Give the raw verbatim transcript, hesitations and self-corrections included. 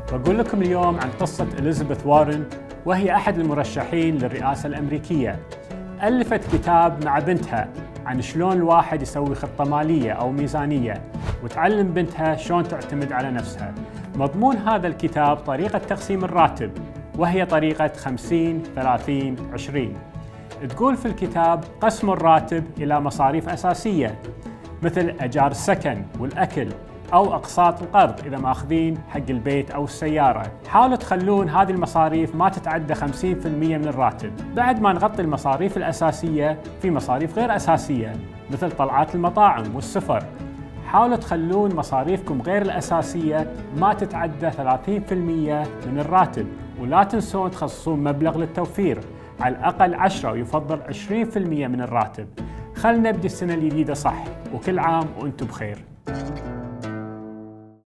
بقول لكم اليوم عن قصة إليزابيث وارن، وهي أحد المرشحين للرئاسة الأمريكية. ألفت كتاب مع بنتها عن شلون الواحد يسوي خطة مالية أو ميزانية، وتعلم بنتها شلون تعتمد على نفسها. مضمون هذا الكتاب طريقة تقسيم الراتب، وهي طريقة خمسين ثلاثين عشرين. تقول في الكتاب قسم الراتب إلى مصاريف أساسية مثل أجار السكن والأكل أو أقساط القرض إذا ماخذين حق البيت أو السيارة. حاولوا تخلون هذه المصاريف ما تتعدى خمسين بالمئة من الراتب. بعد ما نغطي المصاريف الأساسية، في مصاريف غير أساسية مثل طلعات المطاعم والسفر. حاولوا تخلون مصاريفكم غير الأساسية ما تتعدى ثلاثين بالمئة من الراتب، ولا تنسون تخصصون مبلغ للتوفير، على الأقل عشرة ويفضل عشرين بالمئة من الراتب. خلنا نبدي السنة الجديدة صح، وكل عام وأنتم بخير.